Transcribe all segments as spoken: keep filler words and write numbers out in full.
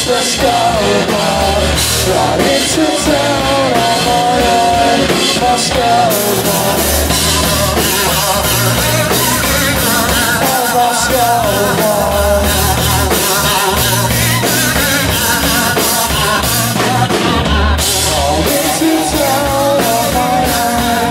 Let's go, boy. Right into town on my own. Let's go, boy. Let's go, boy. Right into town on my own.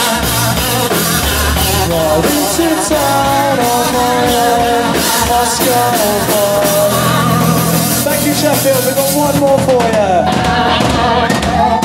Right into town on my own. Let's go, boy. Thank you, Sheffield. We've got one more for you.